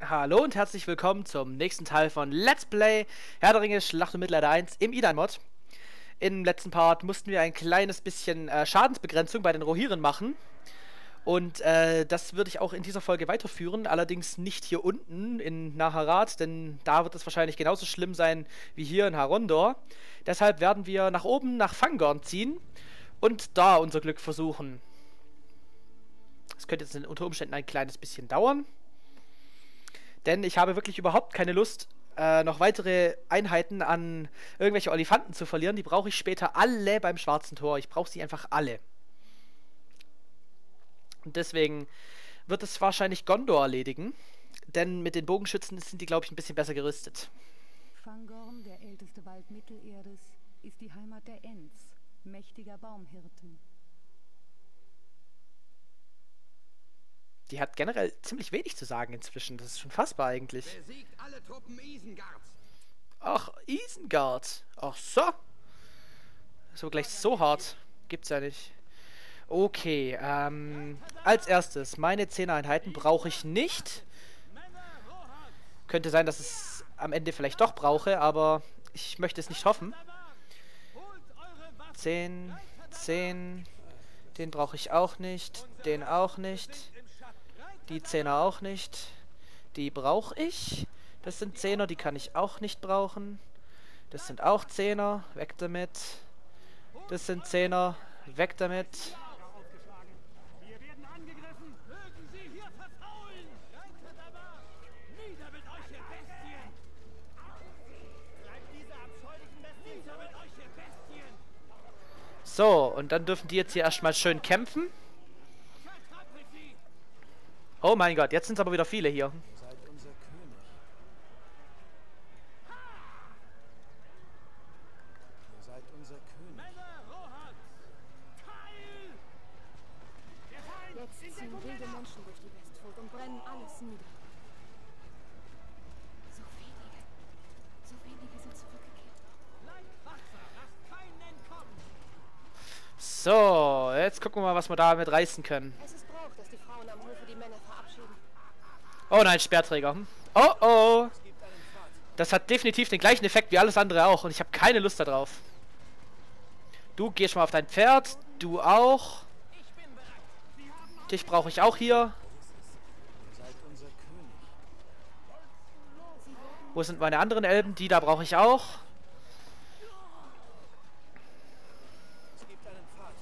Hallo und herzlich willkommen zum nächsten Teil von Let's Play Herr der Ringe Schlacht um Mittelerde 1 im Idan-Mod. Im letzten Part mussten wir ein kleines bisschen Schadensbegrenzung bei den Rohirren machen. Und das würde ich auch in dieser Folge weiterführen, allerdings nicht hier unten in Naharat, denn da wird es wahrscheinlich genauso schlimm sein wie hier in Harondor. Deshalb werden wir nach oben nach Fangorn ziehen und da unser Glück versuchen. Das könnte jetzt unter Umständen ein kleines bisschen dauern. Denn ich habe wirklich überhaupt keine Lust, noch weitere Einheiten an irgendwelche Olifanten zu verlieren. Die brauche ich später alle beim Schwarzen Tor. Ich brauche sie einfach alle. Und deswegen wird es wahrscheinlich Gondor erledigen. Denn mit den Bogenschützen sind die, glaube ich, ein bisschen besser gerüstet. Fangorn, der älteste Wald Mittelerdes, ist die Heimat der Ents, mächtiger Baumhirten. Die hat generell ziemlich wenig zu sagen inzwischen. Das ist schon fassbar eigentlich. Besiegt alle Truppen Isengards. Ach, Isengard. Ach so. So gleich so hart. Gibt's ja nicht. Okay, als erstes, meine 10 Einheiten brauche ich nicht. Könnte sein, dass es am Ende vielleicht doch brauche, aber ich möchte es nicht hoffen. 10, 10. Den brauche ich auch nicht. Den auch nicht. Die 10er auch nicht. Die brauche ich. Das sind 10er, die kann ich auch nicht brauchen. Das sind auch 10er. Weg damit. Das sind 10er. Weg damit. So, und dann dürfen die jetzt hier erstmal schön kämpfen. Oh mein Gott, jetzt sind es aber wieder viele hier. Seid unser König. Ihr seid unser König. Jetzt ziehen wilde Menschen durch die Westfurt und brennen alles nieder. So wenige sind zurückgekehrt. So, jetzt gucken wir mal, was wir damit reißen können. Es ist Brauch, dass die Frauen am Hofe die Männer verabschieden. Oh nein, Speerträger. Oh oh. Das hat definitiv den gleichen Effekt wie alles andere auch. Und ich habe keine Lust darauf. Du gehst mal auf dein Pferd. Du auch. Dich brauche ich auch hier. Seid unser König. Wo sind meine anderen Elben? Die da brauche ich auch. Es gibt einen Pfad.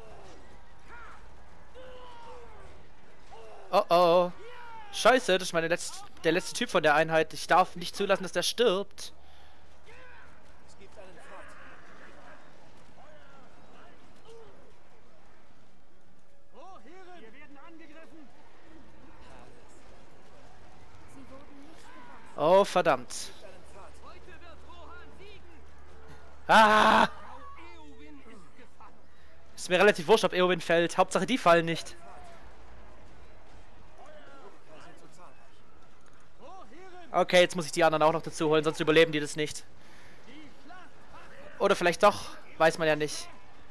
Oh oh. Scheiße, das ist der letzte Typ von der Einheit. Ich darf nicht zulassen, dass der stirbt. Es gibt einen Pfad. Sie wurden nicht gewarnt. Oh, verdammt. Es gibt einen Pfad. Ah! Ist mir relativ wurscht, ob Eowyn fällt. Hauptsache, die fallen nicht. Wir sind so zahlreich. Okay, jetzt muss ich die anderen auch noch dazu holen, sonst überleben die das nicht. Oder vielleicht doch. Weiß man ja nicht.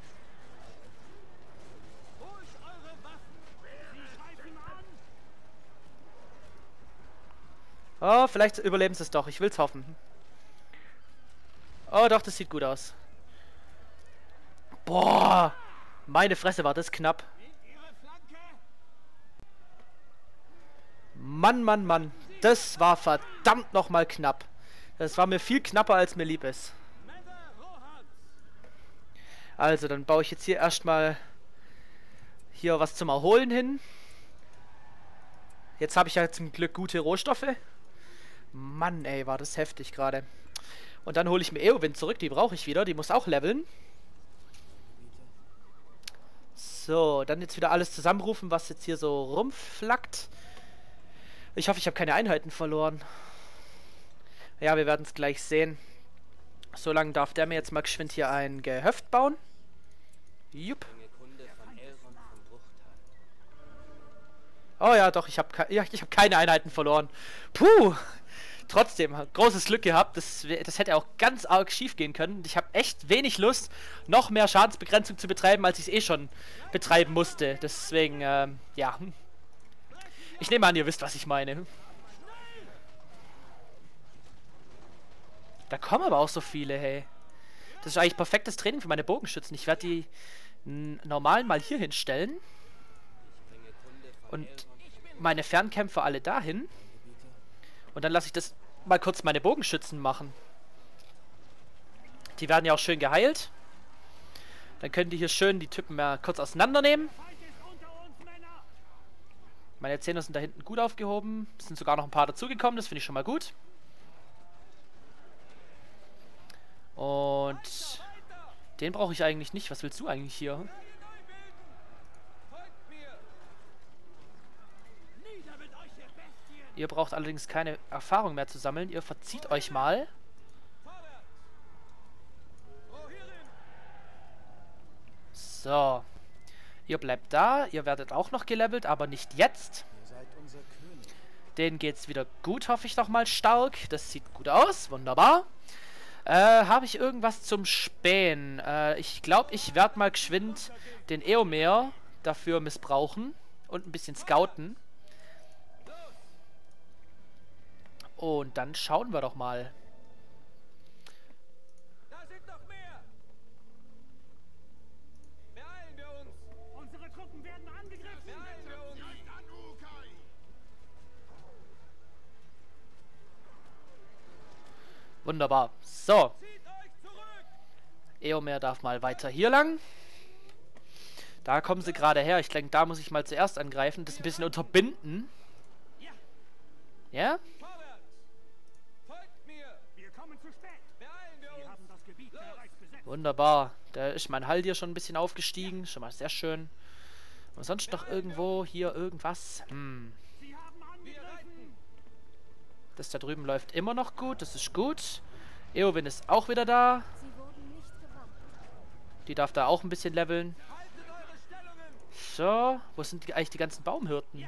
Oh, vielleicht überleben sie es doch. Ich will's hoffen. Oh, doch, das sieht gut aus. Boah! Meine Fresse, war das knapp. Mann, Mann, Mann. Das war verdammt nochmal knapp. Das war mir viel knapper, als mir lieb ist. Also, dann baue ich jetzt hier erstmal hier was zum Erholen hin. Jetzt habe ich ja zum Glück gute Rohstoffe. Mann, ey, war das heftig gerade. Und dann hole ich mir Eowyn zurück, die brauche ich wieder. Die muss auch leveln. So, dann jetzt wieder alles zusammenrufen, was jetzt hier so rumflackt. Ich hoffe, ich habe keine Einheiten verloren. Ja, wir werden es gleich sehen. Solange darf der mir jetzt mal geschwind hier ein Gehöft bauen. Jupp. Oh ja, doch, ich habe keine Einheiten verloren. Puh. Trotzdem, großes Glück gehabt. Das hätte auch ganz arg schief gehen können. Ich habe echt wenig Lust, noch mehr Schadensbegrenzung zu betreiben, als ich es eh schon betreiben musste. Deswegen, ja. Ich nehme an, ihr wisst, was ich meine. Da kommen aber auch so viele, hey. Das ist eigentlich perfektes Training für meine Bogenschützen. Ich werde die normalen mal hier hinstellen. Und meine Fernkämpfer alle dahin. Und dann lasse ich das mal kurz meine Bogenschützen machen. Die werden ja auch schön geheilt. Dann können die hier schön die Typen mal kurz auseinandernehmen. Meine Zähne sind da hinten gut aufgehoben. Es sind sogar noch ein paar dazugekommen. Das finde ich schon mal gut. Und den brauche ich eigentlich nicht. Was willst du eigentlich hier? Ihr braucht allerdings keine Erfahrung mehr zu sammeln. Ihr verzieht euch mal. So. Ihr bleibt da. Ihr werdet auch noch gelevelt, aber nicht jetzt. Denen geht's wieder gut, hoffe ich doch mal stark. Das sieht gut aus. Wunderbar. Habe ich irgendwas zum Spähen? Ich glaube, ich werde mal geschwind den Eomer dafür missbrauchen. Und ein bisschen scouten. Und dann schauen wir doch mal. Da sind noch mehr! Beeilen wir uns! Unsere Truppen werden angegriffen! Beeilen wir uns! Wunderbar. So. Zieht euch zurück! Eomer darf mal weiter hier lang. Da kommen sie gerade her. Ich denke, da muss ich mal zuerst angreifen. Das ein bisschen unterbinden. Ja? Vorwärts! Folgt mir! Wir kommen zu spät! Beeilen wir Wir uns! haben das Gebiet bereits besetzt. Wunderbar. Da ist mein Halt hier schon ein bisschen aufgestiegen. Schon mal sehr schön. Und sonst noch irgendwo hier irgendwas? Sie haben Wir angegriffen! reiten! Das da drüben läuft immer noch gut. Das ist gut. Eowyn ist auch wieder da. Sie wurden nicht gewarnt. Die darf da auch ein bisschen leveln. Haltet eure Stellungen! So. Wo sind eigentlich die ganzen Baumhirten?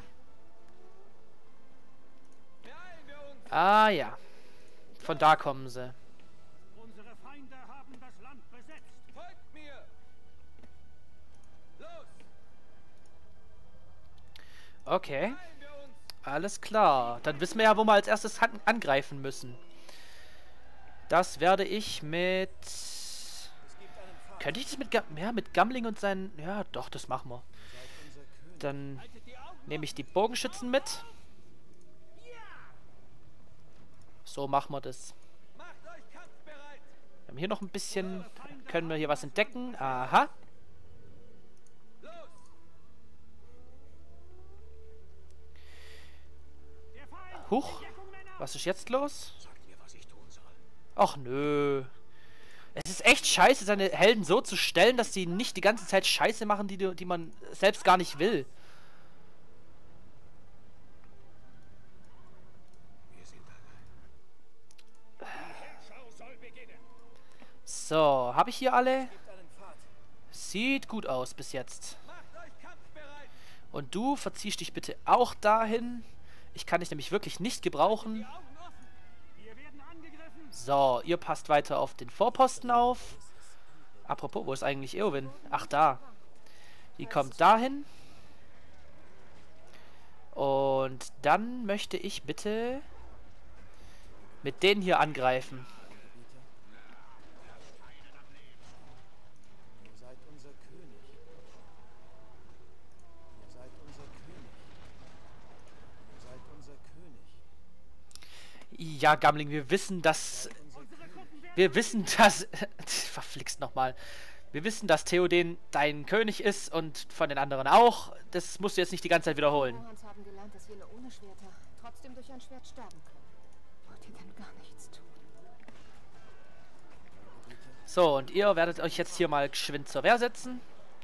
Beeilen wir uns! Ah ja. Von da kommen sie. Unsere Feinde haben das Land besetzt! Folgt mir! Los! Okay. Beeilen wir uns! Alles klar. Dann wissen wir ja, wo wir als erstes angreifen müssen. Das werde ich mit... Könnte ich das mit... Ja, mit Gamling und seinen... Ja, doch, das machen wir. Dann nehme ich die Bogenschützen mit. So machen wir das. Macht euch kampfbereit! Wir haben hier noch ein bisschen... Können wir hier was entdecken? Aha. Los! Der Feind! Huch. Deckung, Männer! Was ist jetzt los? Ach nö. Es ist echt scheiße, seine Helden so zu stellen, dass sie nicht die ganze Zeit Scheiße machen, die man selbst gar nicht will. So, habe ich hier alle? Sieht gut aus bis jetzt. Macht euch kampfbereit! Und du verziehst dich bitte auch dahin. Ich kann dich nämlich wirklich nicht gebrauchen. Augen offen! Wir werden angegriffen! So, ihr passt weiter auf den Vorposten auf. Apropos, wo ist eigentlich Eowyn? Ach, da. Die kommt dahin. Und dann möchte ich bitte mit denen hier angreifen. Ihr seid unser König. Ihr seid unser König. Ihr seid unser König. Ja, Gamling, wir wissen, dass... Wir wissen, dass... Verflixt nochmal. Wir wissen, dass Theoden dein König ist und von den anderen auch. Das musst du jetzt nicht die ganze Zeit wiederholen. Rohans haben gelernt, dass wir ohne Schwerter trotzdem durch ein Schwert sterben können. Wollt ihr denn gar nichts tun? So, und ihr werdet euch jetzt hier mal geschwind zur Wehr setzen.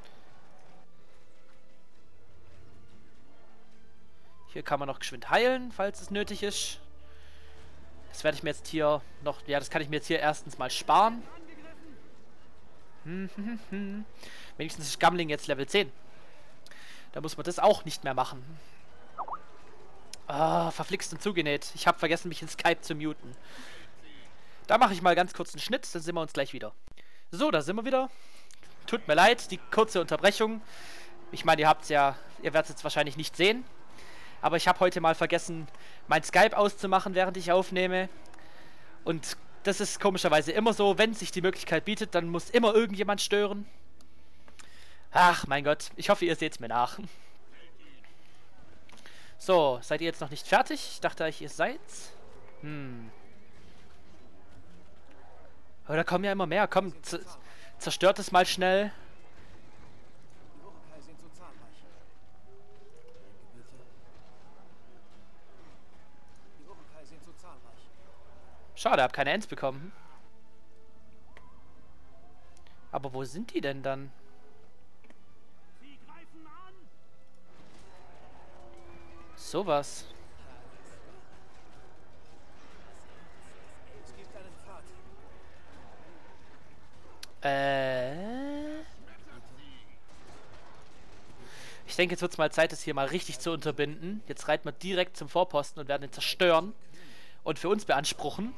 Hier kann man noch geschwind heilen, falls es nötig ist. Das werde ich mir jetzt hier noch... Ja, das kann ich mir jetzt hier erstens mal sparen. Wenigstens ist Gamling jetzt Level 10. Da muss man das auch nicht mehr machen. Ah, verflixt und zugenäht. Ich habe vergessen, mich in Skype zu muten. Da mache ich mal ganz kurz einen Schnitt, dann sehen wir uns gleich wieder. So, da sind wir wieder. Tut mir leid, die kurze Unterbrechung. Ich meine, ihr werdet es jetzt wahrscheinlich nicht sehen. Aber ich habe heute mal vergessen, mein Skype auszumachen, während ich aufnehme. Und Das ist komischerweise immer so, wenn sich die Möglichkeit bietet, dann muss immer irgendjemand stören. Ach, mein Gott. Ich hoffe, ihr seht es mir nach. So, seid ihr jetzt noch nicht fertig? Ich dachte euch, ihr seid. Aber da kommen ja immer mehr. Komm, zerstört es mal schnell. Die Urukai sind zu zahlreich. Danke, bitte. Die Urukai sind zu zahlreich. Schade, hab keine Ents bekommen. Aber wo sind die denn dann? Sie greifen an! Sowas. Es gibt einen Pfad. Ich denke, jetzt wird es mal Zeit, das hier mal richtig zu unterbinden. Jetzt reiten wir direkt zum Vorposten und werden ihn zerstören und für uns beanspruchen.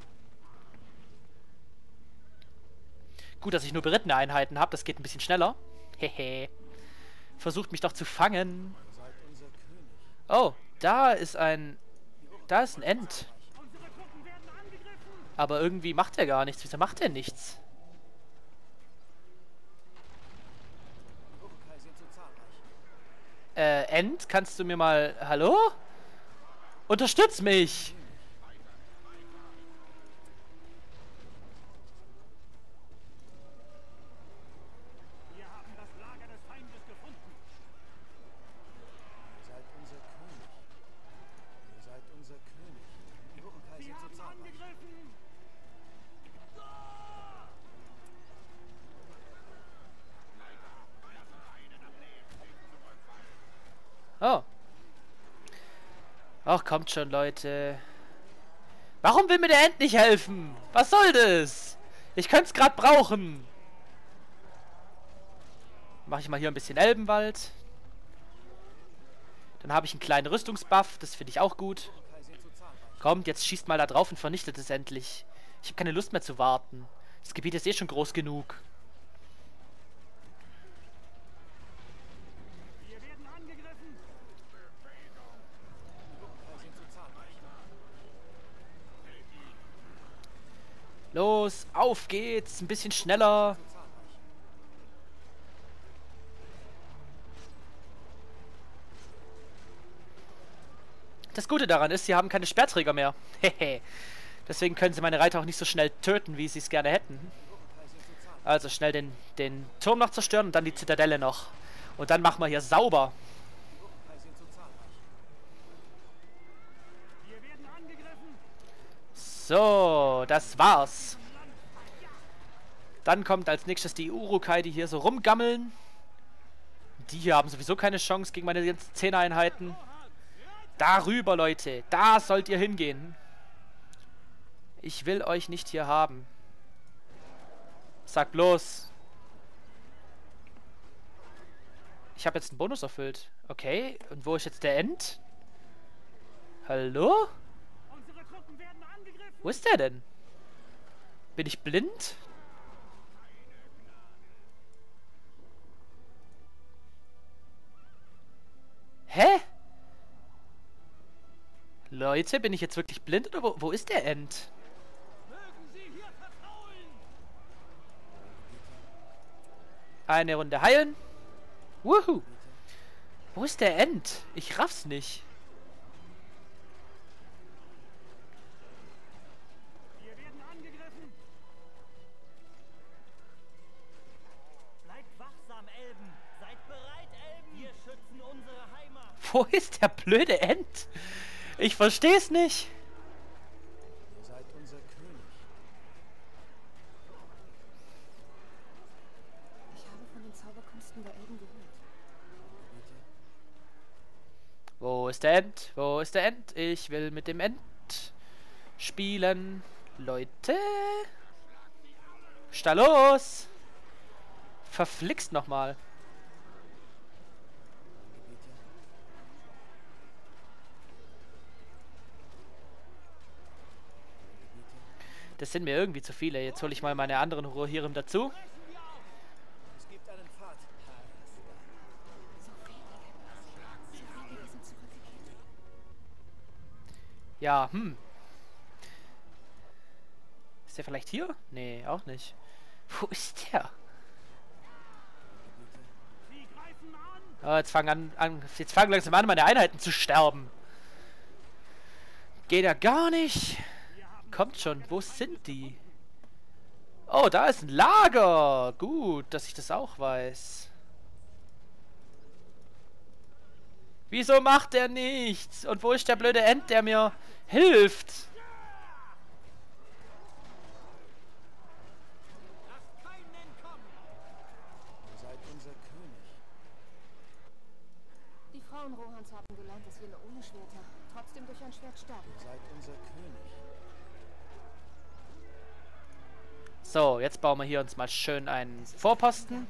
Gut, dass ich nur berittene Einheiten habe, das geht ein bisschen schneller. Hehe. Versucht mich doch zu fangen. Seid unser König. Oh, da ist ein End. Unsere Truppen werden angegriffen! Aber irgendwie macht er gar nichts. Wieso macht er nichts? Die Urukai sind zu zahlreich. End, kannst du mir mal... Hallo? Unterstütz mich! Wir haben das Lager des Feindes gefunden. Ihr seid unser König. Ihr seid unser König. Die Urukai Sie sind zu haben zahlreich. angegriffen! Oh. Ach, kommt schon, Leute. Warum will mir der End nicht helfen? Was soll das? Ich könnte es gerade brauchen. Mache ich mal hier ein bisschen Elbenwald. Dann habe ich einen kleinen Rüstungsbuff. Das finde ich auch gut. Urukai sind zu zahlreich. Kommt, jetzt schießt mal da drauf und vernichtet es endlich. Ich habe keine Lust mehr zu warten. Das Gebiet ist eh schon groß genug. Wir werden angegriffen! Die Urukai sind zu zahlreich. Los, auf geht's. Ein bisschen schneller. Zu zahlreich. Das Gute daran ist, sie haben keine Speerträger mehr. Hehe. Deswegen können sie meine Reiter auch nicht so schnell töten, wie sie es gerne hätten. Urukai sind zu zahlreich. Also schnell den Turm noch zerstören und dann die Zitadelle noch. Und dann machen wir hier sauber. Die Urukai sind zu zahlreich. Wir werden angegriffen! So, das war's. Dann kommt als nächstes die Urukai, die hier so rumgammeln. Die hier haben sowieso keine Chance gegen meine ganzen 10er-Einheiten. Darüber, Leute. Da sollt ihr hingehen. Ich will euch nicht hier haben. Sag bloß. Ich habe jetzt einen Bonus erfüllt. Okay, und wo ist jetzt der End? Hallo? Unsere Truppen werden angegriffen! Wo ist der denn? Bin ich blind? Hä? Leute, bin ich jetzt wirklich blind oder wo ist der End? Mögen Sie hier vertrauen! Eine Runde heilen. Wuhu. Wo ist der End? Ich raff's nicht. Wir werden angegriffen! Bleibt wachsam, Elben! Seid bereit, Elben! Wir schützen unsere Heimat! Wo ist der blöde End? Ich versteh's nicht. Ihr seid unser König. Ich habe von den Zauberkünsten der Elben gehört. Bitte. Wo ist der End? Wo ist der End? Ich will mit dem End spielen. Leute. Sta los. Verflixt nochmal. Bitte. Das sind mir irgendwie zu viele. Jetzt hole ich mal meine anderen Rohirrim dazu. Es gibt einen Pfad. So wenige sind zurückgekehrt. Ja, Ist der vielleicht hier? Nee, auch nicht. Wo ist der? Oh, jetzt fangen langsam an, meine Einheiten zu sterben. Geht ja gar nicht. Kommt schon. Wo sind die? Oh, da ist ein Lager. Gut, dass ich das auch weiß. Wieso macht der nichts? Und wo ist der blöde End, der mir hilft? Ihr seid unser König. Die Frauen Rohans haben gelernt, dass wir ohne Schwerter trotzdem durch ein Schwert sterben. Ihr seid unser König. So, jetzt bauen wir hier uns mal schön einen Vorposten.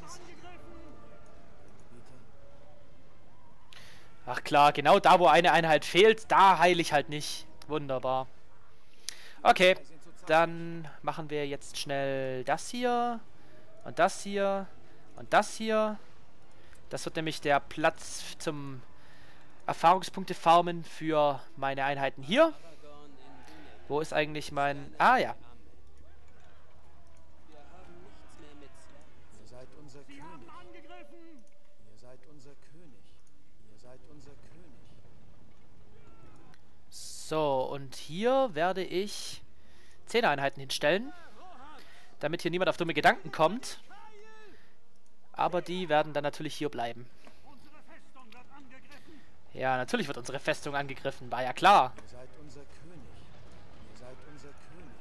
Ach klar, genau da, wo eine Einheit fehlt, da heile ich halt nicht. Wunderbar. Okay, dann machen wir jetzt schnell das hier und das hier und das hier. Das wird nämlich der Platz zum Erfahrungspunkte farmen für meine Einheiten hier. Wo ist eigentlich mein... Ah ja. Ihr seid unser König. Ihr seid unser König. Ihr seid unser König. So, und hier werde ich 10 Einheiten hinstellen, damit hier niemand auf dumme Gedanken kommt. Aber die werden dann natürlich hier bleiben. Ja, natürlich wird unsere Festung angegriffen, war ja klar. Ihr seid unser König. Ihr seid unser König.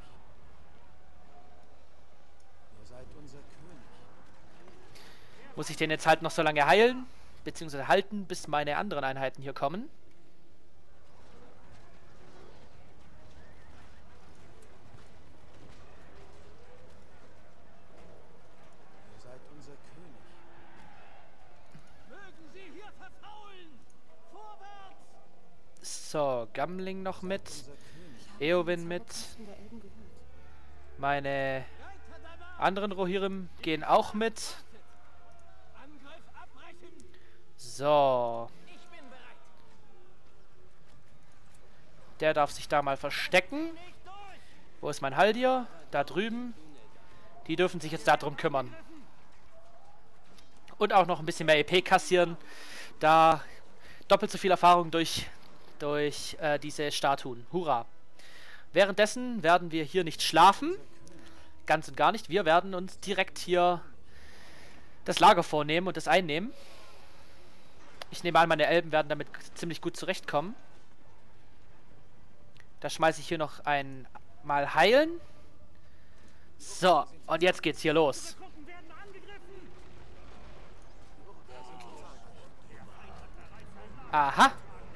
Ihr seid unser König. Muss ich den jetzt halt noch so lange heilen, beziehungsweise halten, bis meine anderen Einheiten hier kommen. Ihr seid unser König. Mögen sie hier verfaulen! Vorwärts! So, Gamling noch mit. Unser König. Eowyn mit. Posten der Elben gehört. Meine Reiter danach! anderen Rohirrim gehen auch mit. Angriff abbrechen! So, Ich bin bereit! der darf sich da mal verstecken. Nicht durch! Wo ist mein Haldir? Da drüben. Die dürfen sich jetzt darum kümmern. Und auch noch ein bisschen mehr EP kassieren. Da doppelt so viel Erfahrung durch diese Statuen. Hurra. Währenddessen werden wir hier nicht schlafen. Ganz und gar nicht. Wir werden uns direkt hier das Lager vornehmen und das einnehmen. Ich nehme an, meine Elben werden damit ziemlich gut zurechtkommen. Da schmeiße ich hier noch einmal heilen. So, und jetzt geht's hier los. Truppen werden angegriffen. Aha.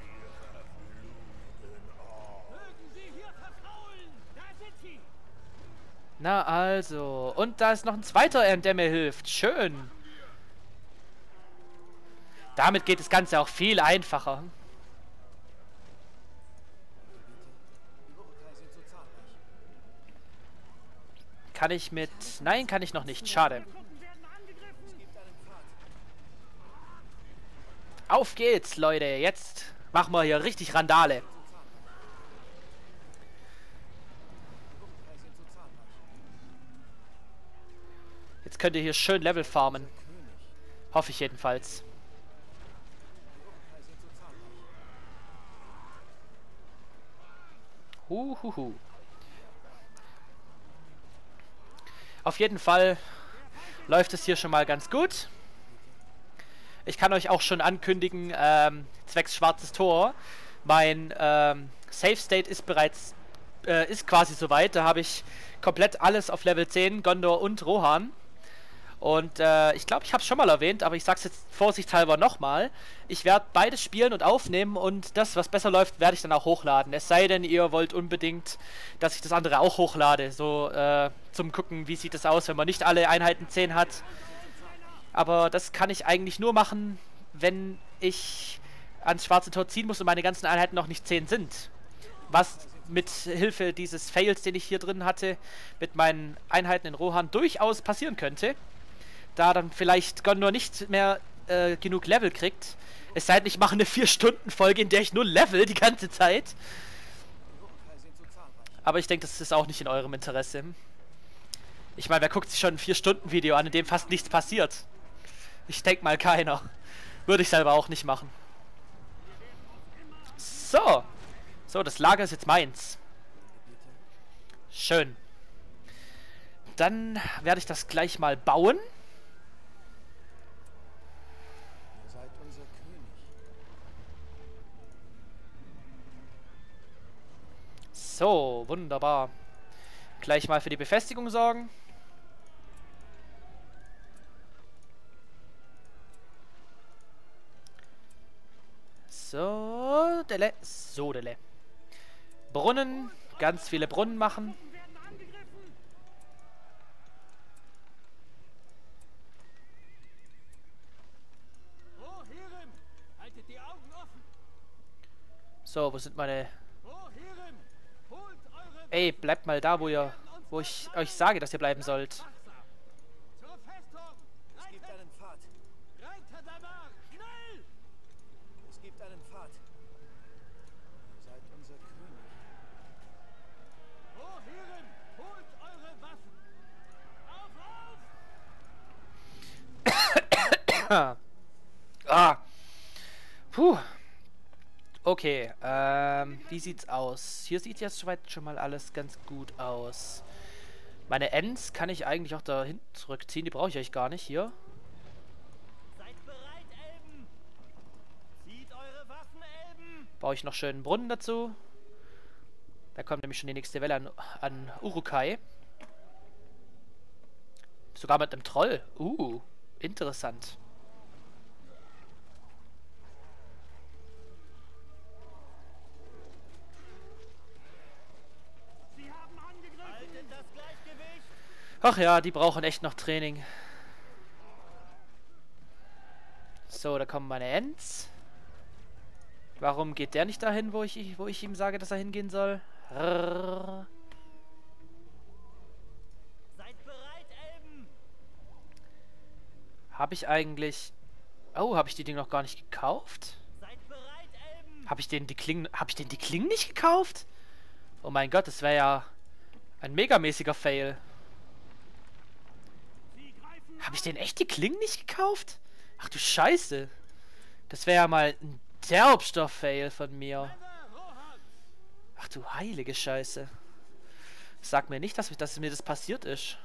Mögen sie hier verfaulen! Da sind sie. Na also. Und da ist noch ein zweiter End, der mir hilft. Schön. Damit geht das Ganze auch viel einfacher. Die Urukei sind so zahlreich. Kann ich mit... Nein, kann ich noch nicht. Schade. Truppen werden angegriffen. Es gibt einen Pfad. Auf geht's, Leute. Jetzt machen wir hier richtig Randale. Die Urukei sind so zahlreich. Jetzt könnt ihr hier schön Level farmen. König. Hoffe ich jedenfalls. Die Urukei sind so zahlreich. Huhuhu. Auf jeden Fall läuft es hier schon mal ganz gut. Ich kann euch auch schon ankündigen, zwecks Schwarzes Tor, mein Save State ist bereits, ist quasi soweit. Da habe ich komplett alles auf Level 10, Gondor und Rohan. Und ich glaube, ich habe es schon mal erwähnt, aber ich sage es jetzt vorsichtshalber nochmal. Ich werde beides spielen und aufnehmen und das, was besser läuft, werde ich dann auch hochladen. Es sei denn, ihr wollt unbedingt, dass ich das andere auch hochlade. So zum Gucken, wie sieht es aus, wenn man nicht alle Einheiten 10 hat. Aber das kann ich eigentlich nur machen, wenn ich ans Schwarze Tor ziehen muss und meine ganzen Einheiten noch nicht 10 sind. Was mit Hilfe dieses Fails, den ich hier drin hatte, mit meinen Einheiten in Rohan durchaus passieren könnte. Da dann vielleicht Gondor nicht mehr genug Level kriegt. Es sei denn, ich mache eine 4-Stunden-Folge, in der ich nur level die ganze Zeit. Die Urukei sind so zahlreich. Aber ich denke, das ist auch nicht in eurem Interesse. Ich meine, wer guckt sich schon ein 4-Stunden-Video an, in dem fast nichts passiert? Ich denke mal keiner. Würde ich selber auch nicht machen. So. So, das Lager ist jetzt meins. Schön. Dann werde ich das gleich mal bauen. Ihr seid unser König. So, wunderbar. Gleich mal für die Befestigung sorgen. So, Dele. So, Dele. Brunnen. Ganz viele Brunnen machen. werden angegriffen. Rohirrim, haltet die Augen offen. So, wo sind meine... Rohirrim, holt eure Ey, bleibt mal da, wo ich euch sage, dass ihr bleiben sollt. Zur Festung. Es gibt einen Pfad. Reiter Damar, schnell! Es gibt einen Pfad. Ihr seid unser König. Rohirrim, holt eure Waffen. Auf, auf! Ah. Puh. Okay, wie sieht's aus? Hier sieht jetzt soweit schon mal alles ganz gut aus. Meine Ents kann ich eigentlich auch da hinten zurückziehen. Die brauche ich euch gar nicht hier. Seid bereit, Elben! Zieht eure Waffen, Elben! Baue ich noch schön einen Brunnen dazu. Da kommt nämlich schon die nächste Welle an Urukai. Sogar mit einem Troll. Interessant. Sie haben angegriffen. Haltet das Gleichgewicht! Ach ja, die brauchen echt noch Training. So, da kommen meine Ents. Warum geht der nicht dahin, wo ich ihm sage, dass er hingehen soll? Rrrr. Seid bereit, Elben! Habe ich eigentlich... Oh, habe ich die Dinge noch gar nicht gekauft? Seid bereit, Elben! Habe ich denen die Klingen nicht gekauft? Oh mein Gott, das wäre ja ein megamäßiger Fail. Sie greifen. Habe ich denen echt die Klingen nicht gekauft? Ach du Scheiße. Das wäre ja mal ein Derbstoff-Fail von mir. Ach du heilige Scheiße. Sag mir nicht, dass mir das passiert ist.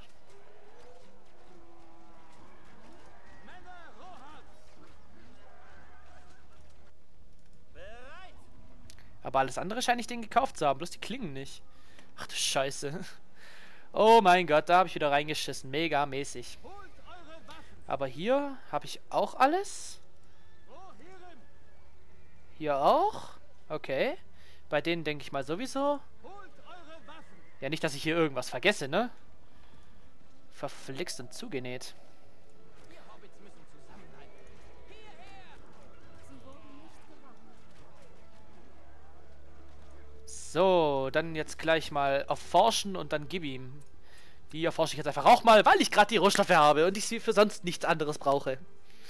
Bereit! Aber alles andere scheine ich denen gekauft zu haben, bloß die Klingen nicht. Ach du Scheiße. Oh mein Gott, da habe ich wieder reingeschissen. Mega mäßig. Holt eure Waffen. Aber hier habe ich auch alles. Rohirrim, Hier auch. Okay. Bei denen denke ich mal sowieso. holt eure Waffen. Ja, nicht, dass ich hier irgendwas vergesse, ne? Verflixt und zugenäht. Wir Hobbits müssen zusammenhalten. Hierher! Sie wurden nicht gewarnt. So, dann jetzt gleich mal erforschen und dann gib ihm. Die erforsche ich jetzt einfach auch mal, weil ich gerade die Rohstoffe habe und ich sie für sonst nichts anderes brauche.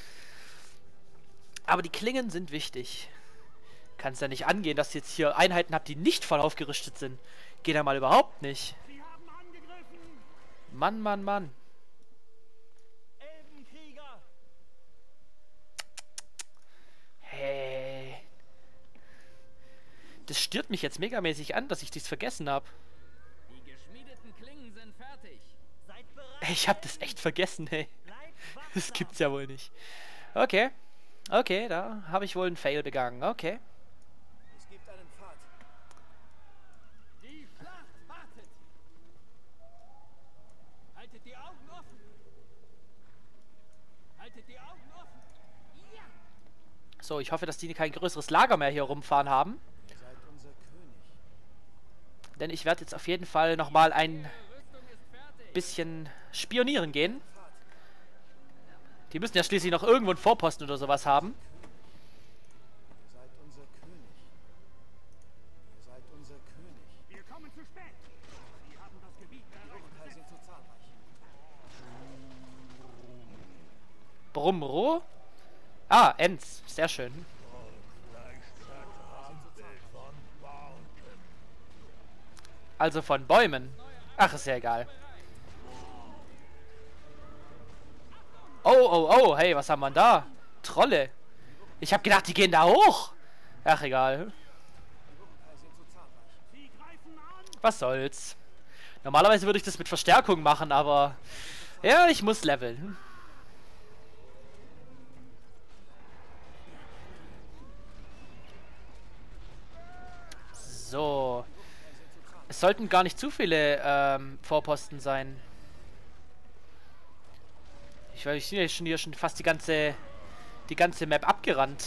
Aber die Klingen sind wichtig. Kann es ja nicht angehen, dass ich jetzt hier Einheiten habe, die nicht voll aufgerüstet sind. Geht ja mal überhaupt nicht. Sie haben angegriffen. Mann, Mann, Mann. Elbenkrieger! Hey. Das stört mich jetzt megamäßig an, dass ich dies vergessen habe. Die geschmiedeten Klingen sind fertig. Seid bereit! Ich habe das echt vergessen, hey. Bleibt Das wachsam! gibt's ja wohl nicht. Okay. Okay, da habe ich wohl einen Fail begangen. Okay. Es gibt einen Pfad. Die Schlacht wartet. Haltet die Augen offen. Haltet die Augen offen. Ja! So, ich hoffe, dass die kein größeres Lager mehr hier rumfahren haben. Ihr seid unser König. Denn ich werde jetzt auf jeden Fall nochmal ein Rüstung ist fertig. bisschen spionieren gehen. Pfad. Die müssen ja schließlich noch irgendwo einen Vorposten oder sowas haben. Ihr seid unser König. Ihr seid unser König. Wir kommen zu spät. Sie haben das Gebiet Die erreicht. Urkai sind zu zahlreich. Brumro. Ah, Ents. Sehr schön. Also von Bäumen. Ach, ist ja egal. Oh, oh, oh. Hey, was haben wir denn da? Trolle. Ich habe gedacht, die gehen da hoch. Ach, egal. Was soll's. Normalerweise würde ich das mit Verstärkung machen, aber... Ja, ich muss leveln. So. Es sollten gar nicht zu viele Vorposten sein. Ich bin hier schon fast die ganze Map abgerannt.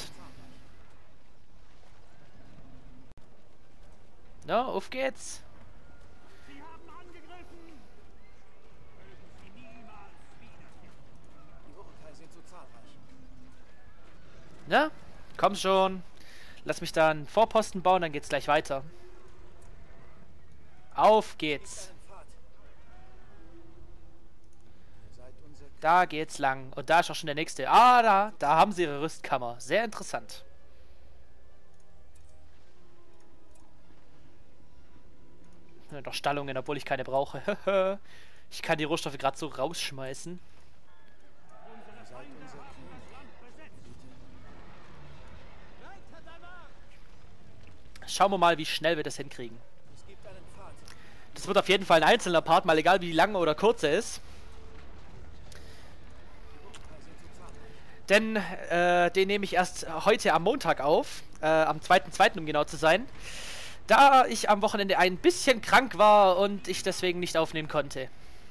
Na, auf geht's. Sie haben angegriffen! Mögen sie niemals wiederkehren. Die Urukai sind zu zahlreich. Na, komm schon. Lass mich da einen Vorposten bauen, dann geht's gleich weiter. Auf geht's. Einen Pfad. Ihr seid unser Da geht's lang. Und da ist auch schon der nächste. Ah, da haben sie ihre Rüstkammer. Sehr interessant. Doch Stallungen, obwohl ich keine brauche. Ich kann die Rohstoffe gerade so rausschmeißen. Unsere Feinde haben das Land besetzt. Weiter danach! Schauen wir mal, wie schnell wir das hinkriegen. Es gibt einen Pfad. Das wird auf jeden Fall ein einzelner Part, mal egal wie lang oder kurz er ist. Denn den nehme ich erst heute am Montag auf. Am 2.2. um genau zu sein. Da ich am Wochenende ein bisschen krank war und ich deswegen nicht aufnehmen konnte.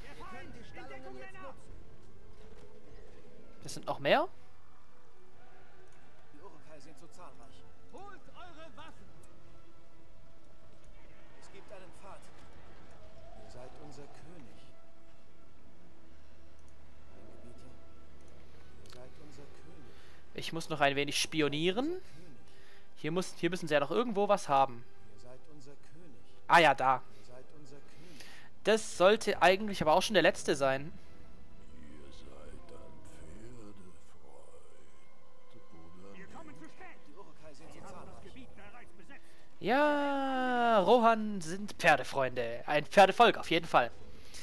Es sind noch mehr? Die Urukai sind zu zahlreich. Holt eure Waffen! Es gibt einen Pfad. Ihr seid unser König. Mein Gebieter, ihr seid unser König. Ich muss noch ein wenig spionieren. König. Hier müssen sie ja noch irgendwo was haben. Ihr seid unser König. Ah ja, da. Ihr seid unser König. Das sollte eigentlich aber auch schon der letzte sein. Ihr seid an Pferde freut, Wir oder kommen zu spät. Die Urukai sind zu Sie haben das zahlreich. Gebiet bereits besetzt. Ja, Rohan sind Pferdefreunde. Ein Pferdevolk, auf jeden Fall.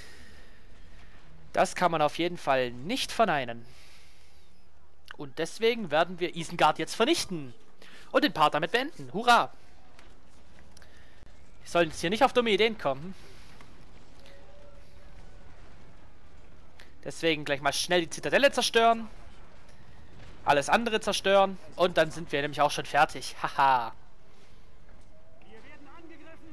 Das kann man auf jeden Fall nicht verneinen. Und deswegen werden wir Isengard jetzt vernichten. Und den Part damit beenden. Hurra! Wir sollen jetzt hier nicht auf dumme Ideen kommen. Deswegen gleich mal schnell die Zitadelle zerstören. Alles andere zerstören. Und dann sind wir nämlich auch schon fertig. Haha. Wir werden angegriffen.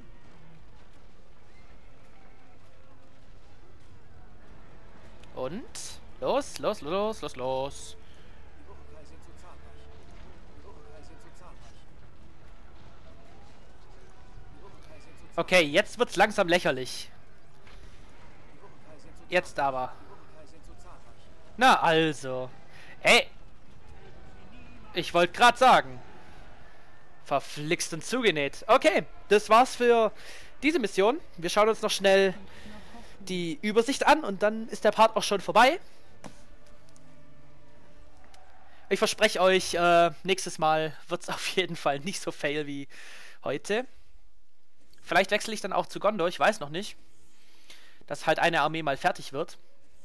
Und? Los, los, los, los, los. Die Urukai sind zu zahlreich. Die Urukai sind zu zahlreich. Die Urukai sind zu zahlreich. Okay, jetzt wird's langsam lächerlich. Die Urukai sind zu Jetzt aber. Die Urukai sind zu zahlreich. Na also. Hey. Ich wollte gerade sagen. Verflixt und zugenäht. Okay, das war's für diese Mission. Wir schauen uns noch schnell die Übersicht an und dann ist der Part auch schon vorbei. Ich verspreche euch, nächstes Mal wird's auf jeden Fall nicht so fail wie heute. Vielleicht wechsle ich dann auch zu Gondor, ich weiß noch nicht. Dass halt eine Armee mal fertig wird.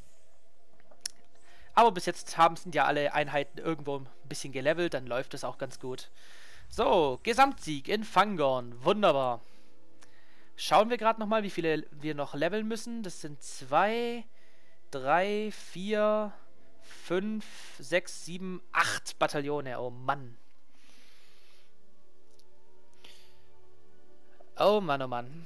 Aber bis jetzt sind ja alle Einheiten irgendwo ein bisschen gelevelt, dann läuft es auch ganz gut. So, Gesamtsieg in Fangorn, wunderbar. Schauen wir gerade nochmal, wie viele wir noch leveln müssen. Das sind 2, 3, 4, 5, 6, 7, 8 Bataillone. Oh Mann. Oh Mann, oh Mann.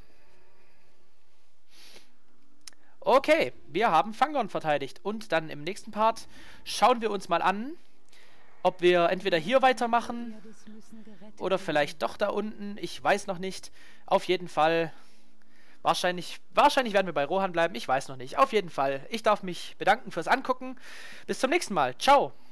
Okay, wir haben Fangorn verteidigt. Und dann im nächsten Part schauen wir uns mal an, ob wir entweder hier weitermachen oder vielleicht doch da unten. Ich weiß noch nicht. Auf jeden Fall. Wahrscheinlich werden wir bei Rohan bleiben. Ich weiß noch nicht. Auf jeden Fall. Ich darf mich bedanken fürs Angucken. Bis zum nächsten Mal. Ciao.